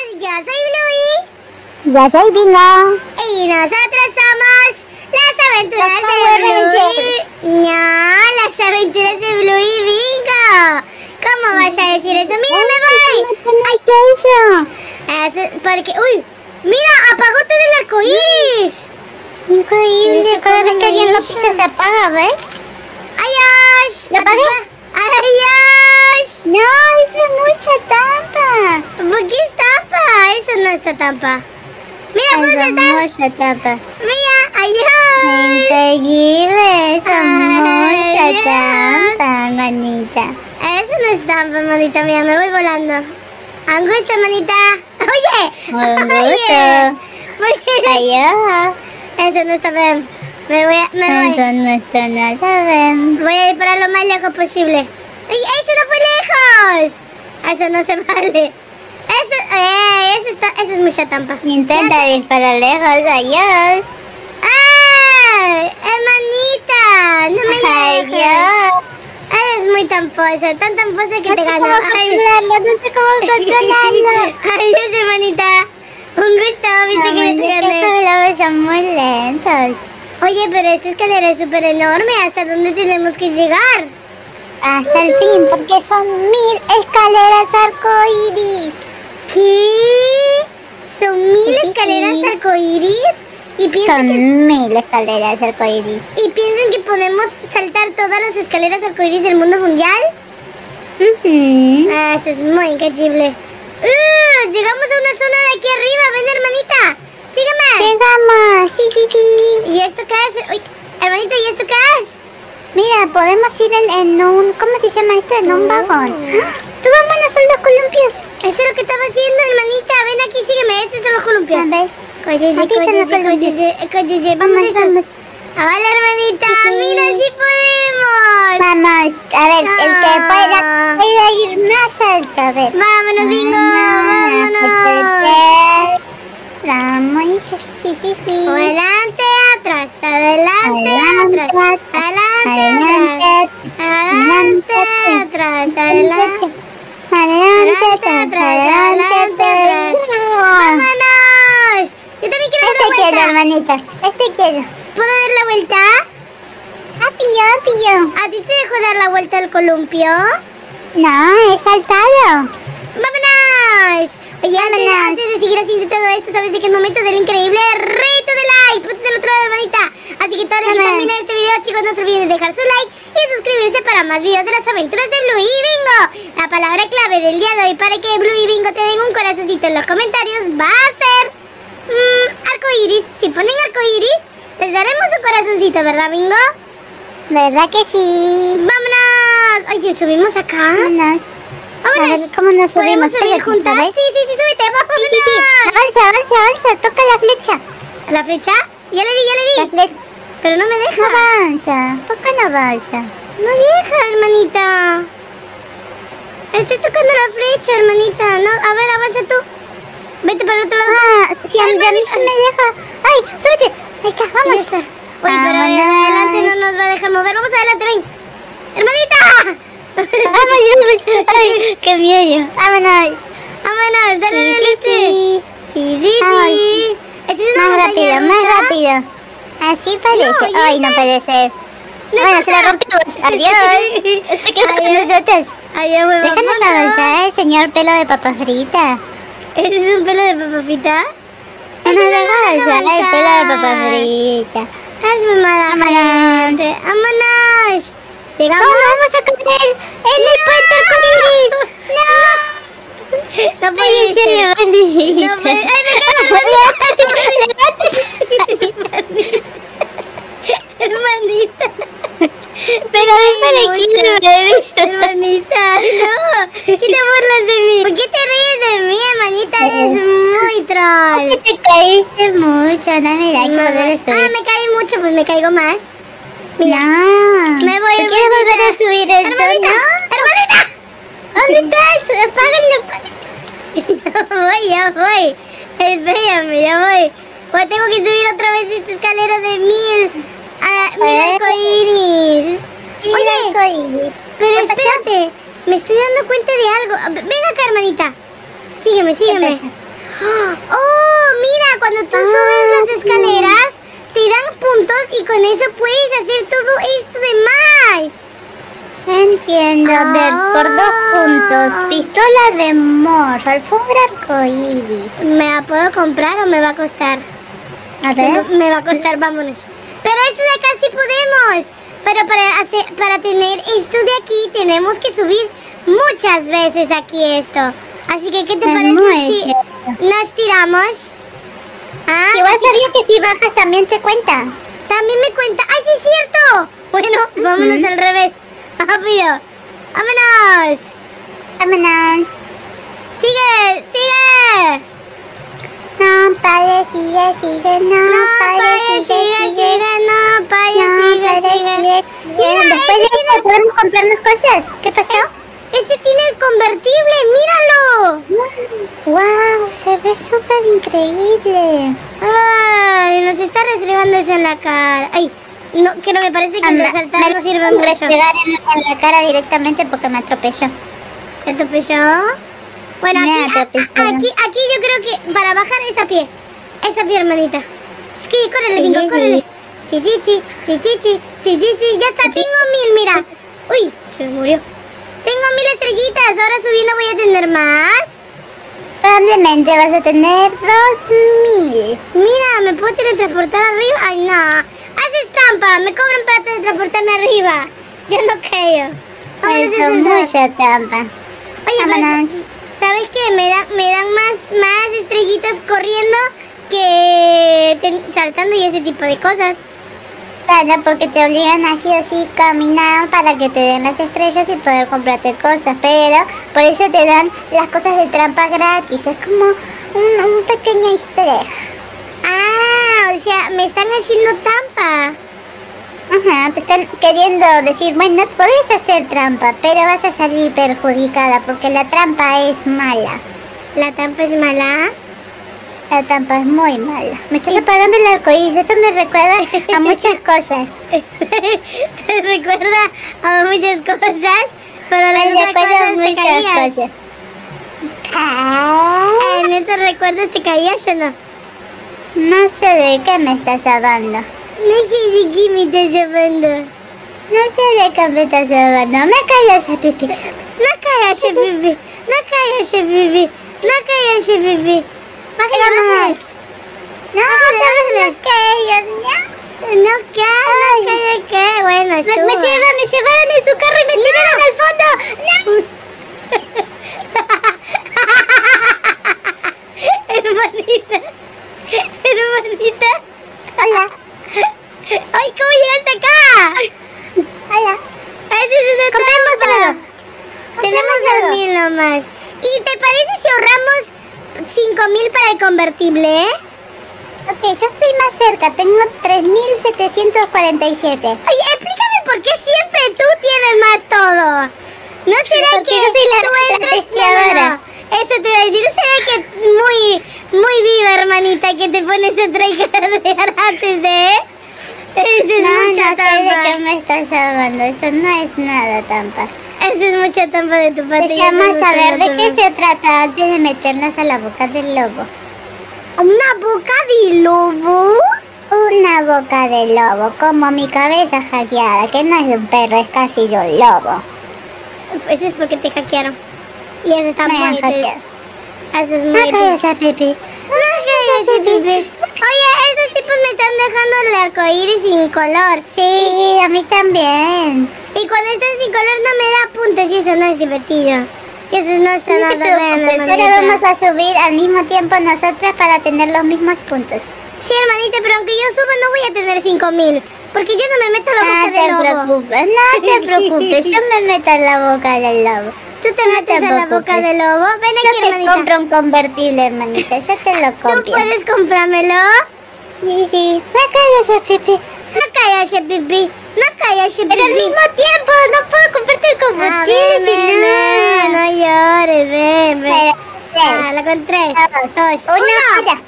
yo soy Bluey. Yo soy Bingo. Y nosotros somos las aventuras Los de Power Bluey. No, las aventuras de Bluey y Bingo. ¿Cómo vas a decir eso? Mira, me voy. ¿Cómo eso? Porque, uy, mira, apagó todo el arco iris. Increíble, cada vez que alguien lo pisa se apaga, ¿ves? ¡Adiós! ¿Lo apagué? ¡Adiós! No, eso es mucha tapa. ¿Por qué es tapa? Eso no está tapa. Mira, puedo Eso es saltar. mucha tapa. Mira, adiós. Increíble, eso es mucha Adiós. tapa, manita. Eso no es tapa, manita mía, me voy volando. Angustia, manita. Oye. Un Oye. gusto. ¿Por qué? Adiós. Eso no está bien. Me voy. Eso no está nada bien. Voy a ir para lo más lejos posible. ¡Ay, eso no fue lejos! Eso no se vale. Eso es mucha trampa. Intenta disparar lejos, adiós. ¡Ay! ¡Hermanita! ¡No me dejes! Adiós. Eres muy tramposa, tan tramposa que No te sé gano. cómo controlarlo, no sé cómo controlarlo. Adiós, hermanita. Un gusto, viste que te gané. Estos globos son muy lentos. Oye, pero esta escalera es súper enorme. ¿Hasta dónde tenemos que llegar? Hasta el fin, porque son 1000 escaleras arcoíris. ¿Qué? ¿Son 1000 Sí, sí, escaleras sí. arcoíris? ¿Y piensan, Son 1000 escaleras arcoíris. ¿Y piensan que podemos saltar todas las escaleras arcoíris del mundo mundial? Ah, eso es muy increíble. Llegamos a una zona de aquí arriba. Ven, hermanita. Sígueme. Llegamos, sí, sí, sí. ¿Y esto qué es? Uy, hermanita, ¿y esto qué es? Mira, podemos ir en un... ¿Cómo se llama esto? En un vagón. ¡Subámonos a los columpios! Eso es lo que estaba haciendo, hermanita. Ven aquí, sígueme. Esos son los columpios. A ver. Cólleye, Aquí están los columpios. cólleye. Vamos Vamos, estos. vamos. Hola, hermanita. Sí, sí. Mira, sí podemos. Vamos, a ver, el que pueda ir más alto, a ver. Vámonos, Bingo. Vámonos. Vamos, sí, sí, sí. Adelante, atrás. Adelante, Adelante, atrás. Adelante, adelante, atrás. Adelante, adelante, adelante. ¡Vámonos! Yo también quiero dar la Este quiero, vuelta. hermanita, este quiero. ¿Puedo dar la vuelta? Apillo. ¿A ti te dejo dar la vuelta al columpio? No, he saltado. ¡Vámonos! Oye, Vámonos. antes de seguir haciendo todo esto, ¿sabes de qué momento del increíble reto de likes? Ponte del otro lado, hermanita. Así que todos los que Vámonos. están viendo este video, chicos, no se olviden de dejar su like y suscribirse para más videos de las aventuras de Blue y Bingo. La palabra clave del día de hoy para que Blue y Bingo te den un corazoncito en los comentarios va a ser arcoiris. Si ponen arcoiris, les daremos un corazoncito, ¿verdad, Bingo? ¿Verdad que sí? ¡Vámonos! Oye, ¿subimos acá? Vámonos. A ¡Vámonos! ver, ¿cómo nos ¿Podemos subimos? subir Pégate, juntas? ¿sabes? Sí, súbete, vámonos. Sí, sí, sí. Avanza. Toca la flecha. ¿La flecha? Ya le La di. flecha. Pero no me deja. No avanza. ¿Por qué no avanza? No deja, hermanita. Estoy tocando la flecha, hermanita. No, a ver, avanza tú. Vete para el otro lado. Sí, a mí se me deja. ¡Ay, súbete! Ahí está, Ya vamos. está. Oye, pero Vámonos. adelante no nos va a dejar mover. Vamos adelante, ven. ¡Hermanita! Vamos, ¡ay, qué miedo! ¡Vámonos! Vámonos, dale, Sí, dale. sí. Sí. Ay, Esa es una Más montaña rápido, más rusa. rápido. Así parece. No, ¡Ay, no puede ser! No Bueno, se la pasa. rompimos. ¡Adiós! Se quedó con Adiós. nosotros. Ay, ya, huevo, Déjanos vámonos. avanzar, señor pelo de papa frita. ¿Ese es un pelo de papa frita? No nos deja avanzar el avanzar. pelo de papa frita. Hazme mala Vámonos. gente. ¡Vámonos! ¿Llegamos? ¡Oh, no vamos a caer en el puente arcoíris! ¡No! No ¡Ay, puede en serio, ser. bandita! No puede- ¡Ay, hermanita! Pero ven para aquí, bebé. Hermanita, no. ¿Qué te burlas de mí? ¿Por qué te ríes de mí, hermanita? Eres muy troll. Te caíste mucho, no me da que volver a subir. Me caí mucho, pues me caigo más. Mira. No. Me voy, ¿Tú quieres volver a subir el sol? Hermanita, hermanita. ¿Dónde estás? Apágalo. Ya voy. Espérame, ya voy. Pues tengo que subir otra vez esta escalera de 1000 arcoíris. Oye, pero espérate. Me estoy dando cuenta de algo. Ven acá, hermanita. Sígueme. pasa? Oh, mira, cuando tú subes las escaleras, te dan puntos y con eso puedes hacer todo esto de más. Entiendo, a ver, por 2 puntos. Pistola de morro, alfombra arcoíris. ¿Me la puedo comprar o me va a costar? A ver. Me va a costar, vámonos. Pero esto de acá sí podemos. Pero para tener esto de aquí tenemos que subir muchas veces aquí esto. Así que, ¿qué te parece si nos tiramos? Ah, igual sabías que si bajas también te cuenta. También me cuenta. ¡Ay, sí es cierto! Bueno, vámonos al revés. Rápido. ¡Vámonos! Vámonos. ¡Sigue! ¡Sigue! No pares, sigue, no pares, sigue, no pares, sigue. Mira, después de eso podemos comprarnos cosas. ¿Qué pasó? Ese tiene el convertible, míralo. Wow, se ve súper increíble. Ay, nos está restregando eso en la cara. Ay, no, que no me parece que el resaltar no sirve mucho. Restregar en la cara directamente porque me atropelló. ¿Te atropelló? Bueno, aquí yo creo que para bajar es a pie. Es a pie, hermanita. Córrele, Bingo, córrele. Chichichi. Ya está, tengo 1000, mira. Uy, se me murió. Tengo 1000 estrellitas. Ahora subiendo voy a tener más. Probablemente vas a tener 2000. Mira, ¿me puedo teletransportar arriba? Ay, no. Haces trampa. Me cobran para teletransportarme arriba. Yo no creo. Eso es mucha trampa. Oye, vámonos. ¿Sabes qué? Me dan más estrellitas corriendo que saltando y ese tipo de cosas. Claro, porque te obligan así o así caminar para que te den las estrellas y poder comprarte cosas, pero por eso te dan las cosas de trampa gratis. Es como un pequeño easter egg. Ah, o sea, me están haciendo trampa. Ajá, te están queriendo decir, bueno, puedes hacer trampa, pero vas a salir perjudicada porque la trampa es mala. ¿La trampa es mala? La trampa es muy mala. Me estás apagando el arcoíris, esto me recuerda a muchas cosas. Te recuerda a muchas cosas, pero las otras cosas te caías. Cosas. ¿En estos recuerdos te caías o no? No sé de qué me estás hablando. No sé de qué me estás hablando. No sé de qué me estás hablando. Me callas, Pipi. No callas, Pipi. No callas, Pipi. No callas, Pipi. Vamos. No, ¿qué? Bueno, suba. Me llevaron en su carro y me tiraron al fondo. Hermanita. Hola. Ay, ¿cómo llegaste acá? Hola. Eso es una trampa. Tenemos 2000 nomás. ¿Y te parece si ahorramos 5000 para el convertible? Ok, yo estoy más cerca, tengo 3747. Oye, explícame por qué siempre tú tienes más todo. ¿No será porque que yo soy la testeadora? Eso te iba a decir, ¿no será que muy viva, hermanita, que te pones a traicionar antes de...? Eso es mucha trampa. No sé de qué me estás hablando, eso no es nada trampa. Eso es mucha trampa de tu parte. Vamos a ver de qué se trata antes de meternos a la boca del lobo. ¿Una boca de lobo? Una boca de lobo, como mi cabeza hackeada, que no es de un perro, es casi de un lobo. Eso es porque te hackearon. Y eso está muy triste. Eso es muy triste. No calles a Pipi. Oye, esos tipos me están dejando el arcoíris sin color. Sí, a mí también. Y cuando están sin color no me da puntos y eso no es divertido. Y eso no está nada bien, hermanita. Ahora vamos a subir al mismo tiempo nosotras para tener los mismos puntos. Sí, hermanita, pero aunque yo suba no voy a tener 5000. Porque yo no me meto en la boca del lobo. No te preocupes, yo me meto en la boca del lobo. ¿Tú te metes en la boca del lobo? Ven aquí, hermanita. Yo te compro un convertible, hermanita, yo te lo compro. ¿Tú puedes comprármelo? Sí. No calles, Pipi. No calles, Pipi. Pero al mismo tiempo, no puedo comprarte el combustible, si no. No llores, ven. Pero, con 3, 2, 1.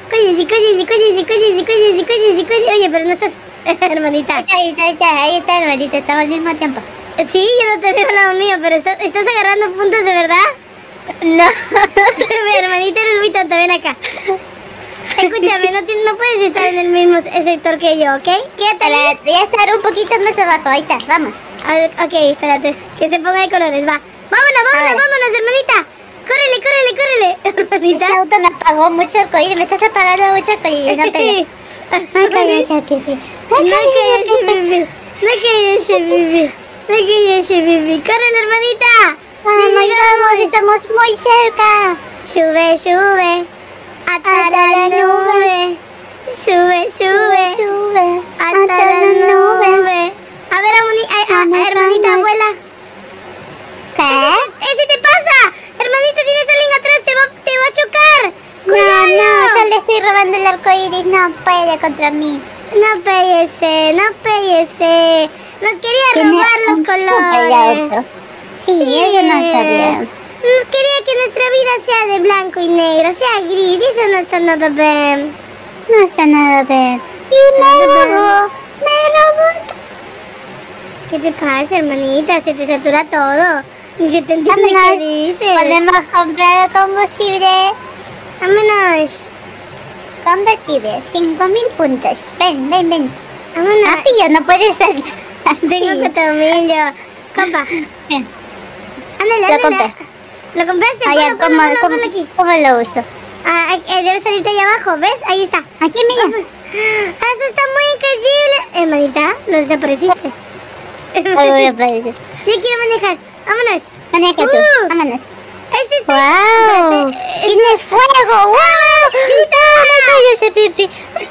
Oye, pero no estás, hermanita. Ahí está, hermanita, estamos al mismo tiempo. Sí, yo no te veo al lado mío, pero estás agarrando puntos de verdad. No. Mi hermanita, eres muy tonta, ven acá. Escúchame, no puedes estar en el mismo sector que yo, ¿ok? Quédate ahí. Voy a estar un poquito más abajo, ahí está, vamos. Ok, espérate, que se ponga de colores, va. Vámonos, hermanita. Córrele, hermanita. Ese auto me apagó mucho el arcoíris, me estás apagando mucho el arcoíris, no pego. No cállese, Pipi. No cállese, Pipi. Córrele, hermanita. Vamos, estamos muy cerca. Sube. Hasta la nube. Sube. Hasta la nube. A ver, hermanita, abuela. ¿Qué? ¿Ese te pasa? Hermanita, tienes a alguien atrás, te va a chocar. ¡Cuidado! No, yo le estoy robando el arcoíris, no puede contra mí. No pellece. Nos quería robar los colores. Sí, eso no está bien. Nos quería que nuestra vida sea de blanco y negro, sea gris, eso no está nada bien. No está nada bien. Y me robó. ¿Qué te pasa, hermanita? Se te satura todo. Ni se te entiende qué dices. Podemos comprar combustible. Vámonos. Combustible, 5000 puntos. Ven. Vámonos. Rápido, no puedes saltar. Tengo cotomillo. Compa. Bien. Ándale. Lo compré. ¿Lo compraste? Ponlo aquí. ¿Cómo lo uso? Debe salirte ahí abajo, ¿ves? Ahí está. Aquí, mira. Eso está muy increíble. Hermanita, lo desapareciste. Ahí voy a aparecer. Yo quiero manejar. Vámonos. Maneja tú. Vámonos. Eso está... ¡Wow! Espérate, ¡Tiene fuego! ¡Wow! ¡No cállese, Pipi!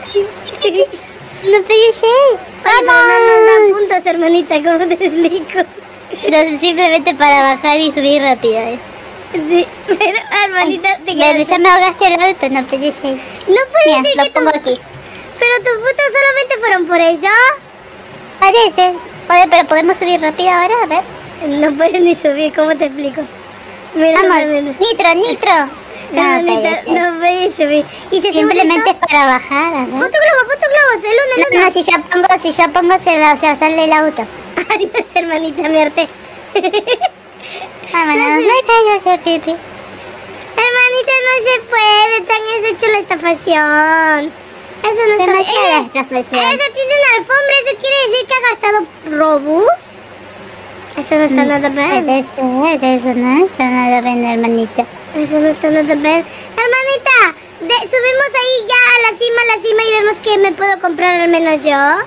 ¡No cállese! Oye, pero no nos dan puntos, hermanita. ¿Cómo te explico? No, simplemente para bajar y subir rápido. Sí, pero hermanita, te Pero quedas... ya me ahogaste el auto, no puede ser. No puede Mira, ser lo que pongo aquí. Pero tus puntos solamente fueron por eso. Parece. Joder, pero podemos subir rápido ahora, a ver. No puedes ni subir, ¿cómo te explico? Mira, Vamos, hermanita. nitro. No, Hermanita, parece. no puedes subir. ¿Y si hacemos Simplemente esto? es para bajar, a ver. Pon tu globos, el uno. No, si yo pongo se va a salir el auto. Adiós, hermanita, me harté. Vámonos, No sé. no cállese, Pipi. Hermanita, no se puede, tan es hecho la estafación. Eso no está Demasiada bien. estafación. Esa tiene una alfombra, ¿eso quiere decir que ha gastado Robux? Eso no está nada bien. Eso no está nada bien, hermanita. Eso no está nada bien. Hermanita, subimos ahí ya a la cima y vemos que me puedo comprar al menos yo.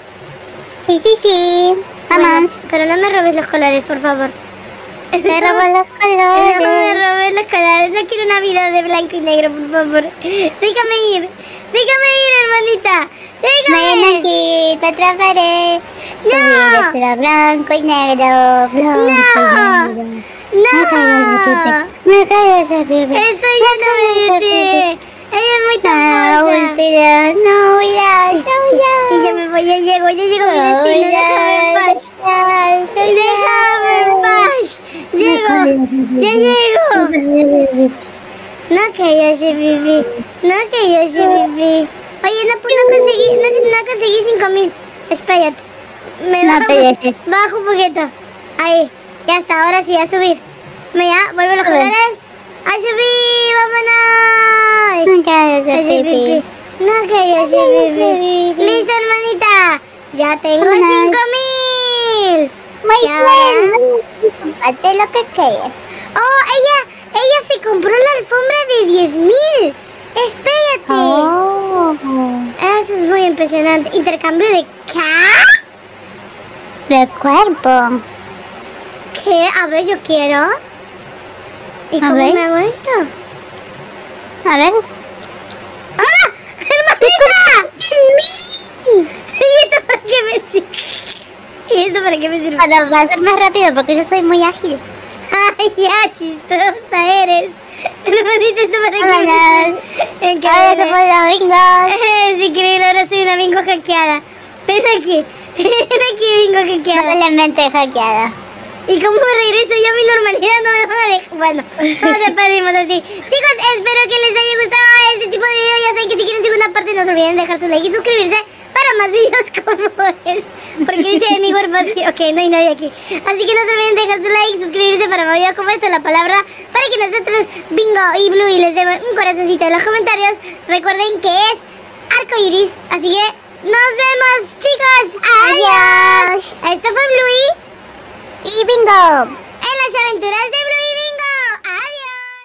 Sí. Vamos. Bueno, pero no me robes los colores, por favor. Te robo los No me colores. robes los colores. No quiero una vida de blanco y negro, por favor. Déjame ir, hermanita. Ven Déjame. aquí, te atraparé. Tu No. vida será blanco y negro. Blanco y negro. No cállese, Pipi. Estoy llena de ti. Ella es muy taposa. Y ya me voy, ya llego a mi destino. Déjame en paz. Déjame en paz. Ya llego. No que yo soy Vivi. Oye, no conseguí 5000. Espérate. Bajo un poquito. Ahí. Ya está, ahora sí, a subir. Ya, vuelvo los colores. A subir, vámonos. No cállese, Pipi. No que yo soy Vivi. Listo, hermanita. Ya tengo Vámonos. 5000. Muy Ya, bien. Hazte lo que quieras. Oh, ella se compró la alfombra de 10,000. Espérate. Oh. Eso es muy impresionante. ¿Intercambio de qué? De cuerpo. ¿Qué? A ver, yo quiero. ¿Y cómo ver. me hago esto? A ver. ¡Ah! ¡Hermanita! ¿Y esto para qué me sirve? Para pasar más rápido porque yo soy muy ágil. ¡Ay, ya! Chistosa eres. Hermanita, ¿esto para qué me Vámonos. sirve? Ahora somos los bingos. Es increíble, ahora soy una bingo hackeada. Ven aquí, bingo hackeada. Doblemente hackeada. ¿Y cómo regreso yo a mi normalidad? No me van a dejar. Bueno, nos despedimos así. Chicos, espero que les haya gustado este tipo de video. Ya saben que si quieren segunda parte, no se olviden dejar su like y suscribirse para más videos como este. Porque dice mi cuerpo Ok, no hay nadie aquí. Así que no se olviden de dejar su like, suscribirse para más videos como esto, la palabra, para que nosotros, Bingo y Bluey, les demos un corazoncito en los comentarios. Recuerden que es arcoiris, así que nos vemos, chicos. ¡Adiós! Esto fue Bluey y Bingo en las aventuras de Bluey.